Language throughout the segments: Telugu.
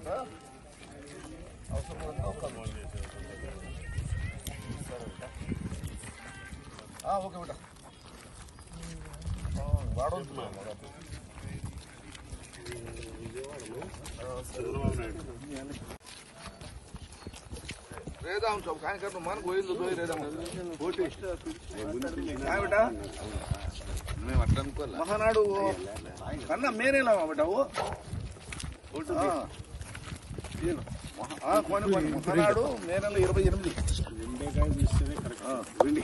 తర్వాత అవసరం ఓకే బిడ్డ వాడవుతున్నాం रेदाम सब खाने का मन गोइल दो रेदाम बोटी काय बेटा मैं मटन को महानाडु कन्ना मेरे लावा बेटा वो बोटी ಏನು ಕೊನೆ ಮಹಾನಾಡು ಮೇನಲ್ಲಿ 28 ನಿಂಬೆಕಾಯಿ ಮಿಶ್ರಣೆ ಕರೆಕ್ಟ್ ವಿಂಡಿ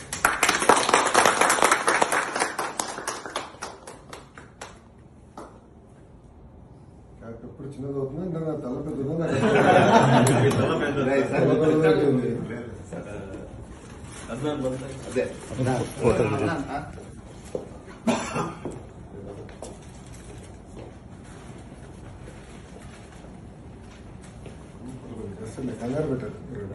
ఇప్పుడు చిన్నది అవుతుంది నా తల పెద్దది అదే కంగారు పెట్టారు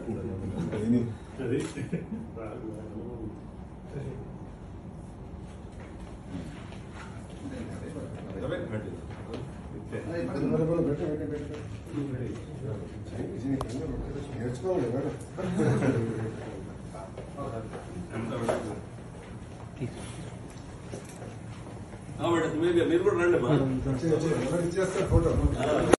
నేర్చుకోవాలి కదా మీరు కూడా రండి ఇచ్చేస్తారు ఫోటో